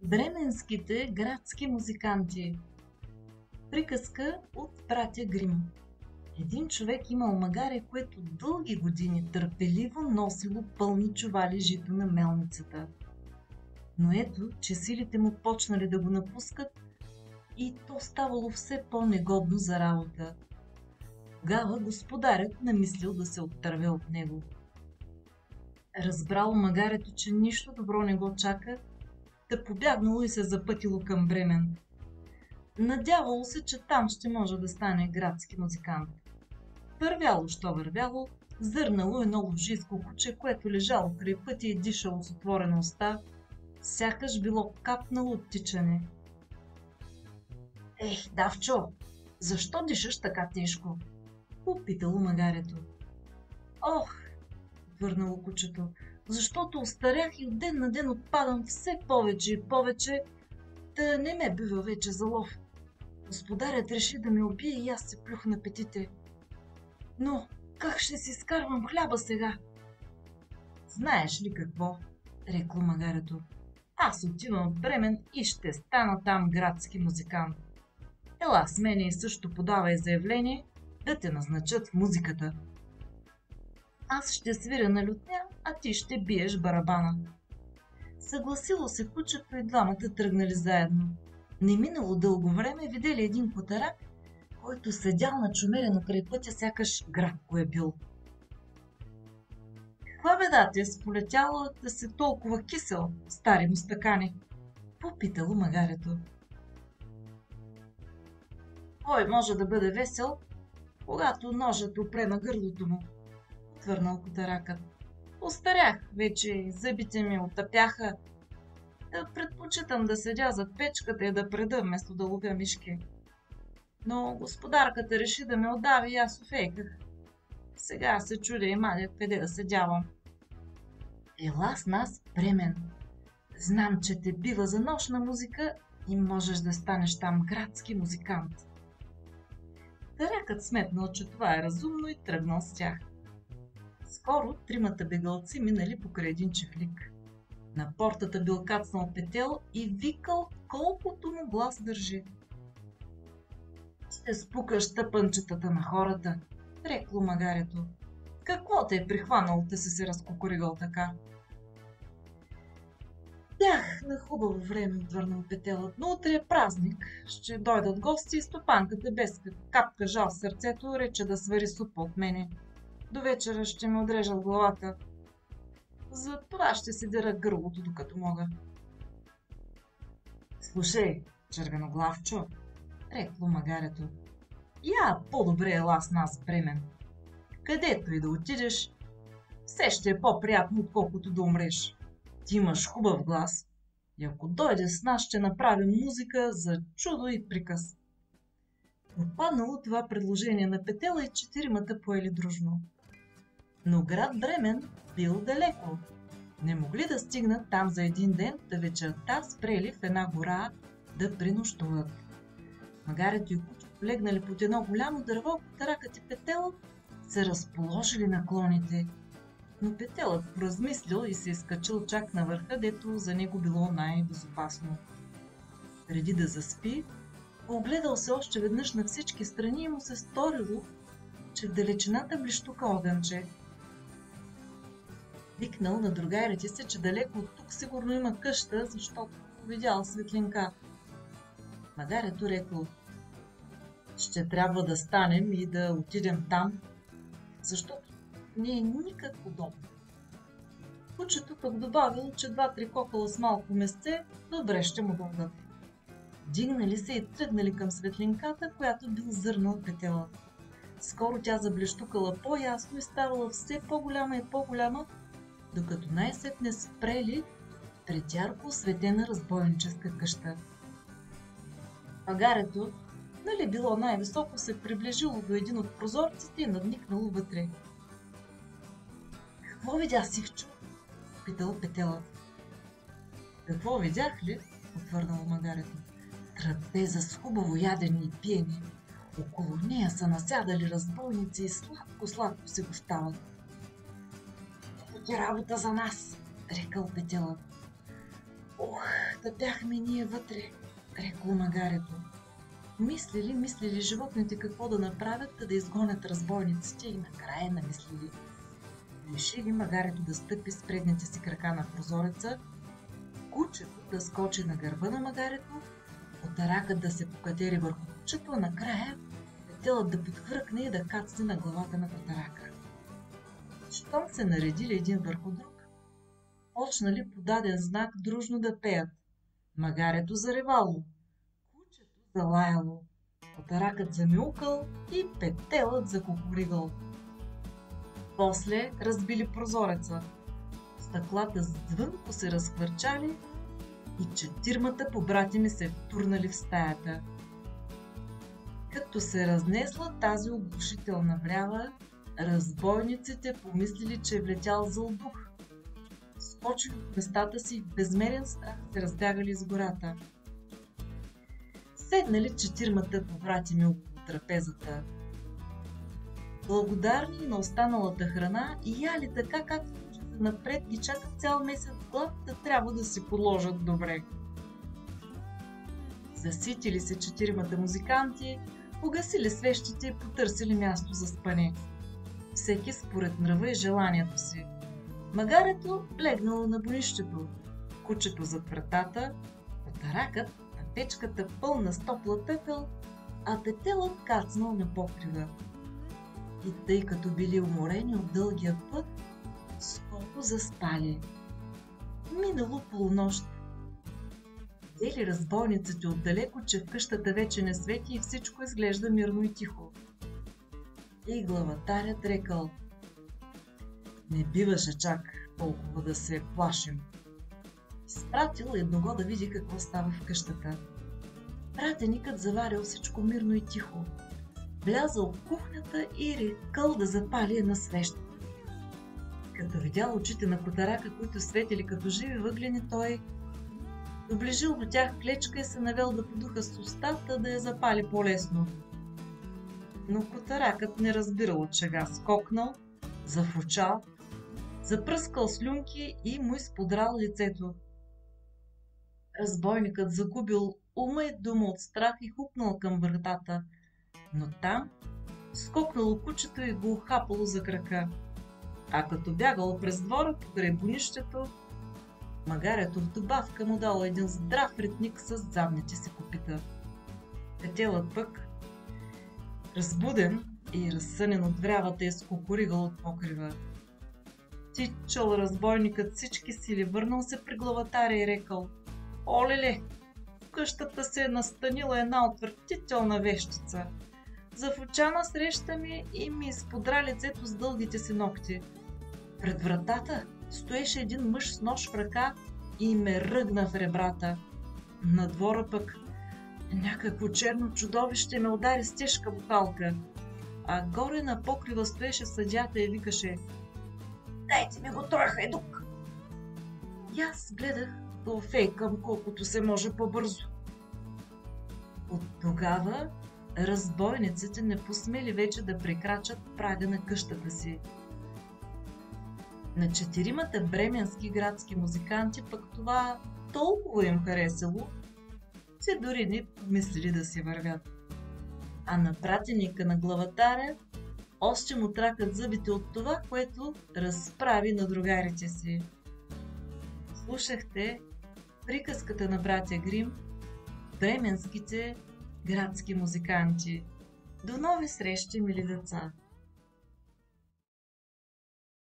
Бременските градски музиканти. Приказка от братя Грим. Един човек имал магаре, което дълги години търпеливо носило пълни чували жито на мелницата. Но ето, че силите му почнали да го напускат и то ставало все по-негодно за работа. Тогава господарят намислил да се оттърве от него. Разбрало магарето, че нищо добро не го чака, да побягнало и се запътило към Бремен. Надявало се, че там ще може да стане градски музикант. Вървяло, що вървяло, зърнало едно ловжийско куче, което лежало край пътя и дишало с отворена уста, сякаш било капнало от тичане. Ех, Давчо, защо дишаш така тежко? Попитало магарето. Ох, върнало кучето, защото остарях и от ден на ден отпадам все повече и повече, да не ме бива вече за лов. Господарят реши да ме убие и аз се плюх на петите. Но как ще си скарвам хляба сега? Знаеш ли какво? Рекло магарето. Аз отивам в Бремен и ще стана там градски музикант. Ела с мене и също подавай заявление да те назначат в музиката. Аз ще свиря на лютня, а ти ще биеш барабана. Съгласило се кучето и двамата тръгнали заедно. Не минало дълго време видели един котарак, който седял начумерено край пътя, сякаш град го е бил. Каква беда ти е сполетяла да си толкова кисел, стари мустакани? Попитало магарето. Кой може да бъде весел, когато ножът опре на гърлото му? Отвърнал котаракът. Остарях вече и зъбите ми отъпяха. Да предпочитам да седя зад печката и да преда, вместо да ловя мишки. Но господарката реши да ме отдави и аз офейках. Сега се чудя и маля къде да седявам. Ела с нас в Бремен. Знам, че те бива за нощна музика и можеш да станеш там градски музикант. Таракът сметнал, че това е разумно и тръгнал с тях. Скоро тримата бегалци минали покрай един чифлик. На портата бил кацнал петел и викал колкото му глас държи. Ще спукаш тъпънчетата на хората, рекло магарето. Какво те е прихванало да си се разкукоригал така? Бях на хубаво време, отвърнал петелът, но утре е празник. Ще дойдат гости и стопанката без капка жал в сърцето рече да свари супа от мене. До вечера ще ми отрежат главата. За това ще си дера гърлото, докато мога. Слушай, червеноглавчо, рекло магарето. Я по-добре ела с нас в Бремен. Където и да отидеш, все ще е по-приятно, отколкото да умреш. Ти имаш хубав глас и ако дойде с нас, ще направим музика за чудо и приказ. Отпаднало това предложение на петела и четиримата поели дружно. Но град Бремен бил далеко. Не могли да стигнат там за един ден, да вечерта спрели в една гора да пренощуват. Магарето и кучето легнали под едно голямо дърво, котаракът и петелът се разположили на клоните. Но петелът поразмислил и се изкачил чак на върха, дето за него било най-безопасно. Преди да заспи, огледал се още веднъж на всички страни и му се сторило, че в далечината блещука огънче. Викнал на другарите си, че далеко от тук сигурно има къща, защото видял светлинка. Магарето рекло: ще трябва да станем и да отидем там, защото не е никак удобно. Кучето пък добавило, че 2-3 кокала с малко месце добре ще му дадат. Дигнали се и тръгнали към светлинката, която бил зърнал петелът. Скоро тя заблещукала по-ясно и ставала все по-голяма и по-голяма, докато най-сетне спрели пред ярко осветена разбойническа къща. Магарето, нали било най-високо, се приближило до един от прозорците и надникнало вътре. Какво видя, сивчо? Питал петелът. Какво видях ли? Отвърнало магарето. Трапеза с хубаво ядене и пиене. Около нея са насядали разбойници и сладко-сладко се гощават. Ето ти работа за нас, рекал петелът. Ох, Та бяхме ние вътре, рекло магарето. Мислили животните какво да направят, да изгонят разбойниците и накрая намислили. Решили магарето да стъпи с предните си крака на прозореца, кучето да скочи на гърба на магарето, отаракът да се покатери върху кучето, а накрая петелът да подхвъркне и да кацне на главата на котарака. Щом се наредили един върху друг, почнали по даден знак дружно да пеят. Магарето заревало, кучето залаяло, котаракът замяукал и петелът закукуригал. После разбили прозореца. Стъклата звънко се разхвърчали и 4 побратими се втурнали в стаята. Като се разнесла тази оглушителна врява, разбойниците помислили, че е влетял зъл дух. Скочили от местата си и в безмерен страх се разбягали из гората. Седнали 4 побратими около трапезата. Благодарни на останалата храна и яли така, както напред ги чака цял месец глад, да трябва да си подложат добре. Заситили се 4 музиканти, погасили свещите и потърсили място за спане. Всеки според нрава и желанието си. Магарето легнало на бунището, кучето зад вратата, котаракът на печката пълна с топла пепел, а петелът кацнал на покрива. И тъй като били уморени от дългия път, скоро заспали. Минало полунощ. Видели разбойниците отдалеко, че в къщата вече не свети и всичко изглежда мирно и тихо. И главатарят рекал: не биваше чак толкова да се плашим. Изпратил едного да види какво става в къщата. Пратеникът заварил всичко мирно и тихо. Влязал в кухнята и рекал да запали една свеща. Като видял очите на котарака, които светили като живи въглени, той доближил до тях клечка и се навел да подуха с устата, да я запали по-лесно. Но котаракът не разбирал от шега, скокнал, зафучал, запръскал слюнки и му изподрал лицето. Разбойникът загубил ума и дума от страх и хупнал към вратата, но там скокнало кучето и го ухапало за крака. А като бягало през двора покрай бунището, магарето в добавка му дало един здрав ритник с задните си копита. Петелът пък, разбуден и разсънен от врявата, е скукуригал от покрива. Тичал разбойникът всички сили, върнал се при главатаря и рекал: олеле, в къщата се е настанила една отвратителна вещица. Зафуча насреща ми и ми изподра лицето с дългите си ногти. Пред вратата стоеше един мъж с нож в ръка и ме ръгна в ребрата. На двора пък някакво черно чудовище ме удари с тежка бухалка, а горе на покрива стоеше съдията и викаше: дайте ми го той хайдук! И аз гледах да офейкам колкото се може по-бързо. От тогава разбойниците не посмели вече да прекрачат прага на къщата си. На 4 бременски градски музиканти пък това толкова им харесало, че дори не помислили да си вървят. А на пратеника на главатаря още му тракат зъбите от това, което разправи на другарите си. Слушахте приказката на братя Грим, бременските градски музиканти. До нови срещи, мили деца!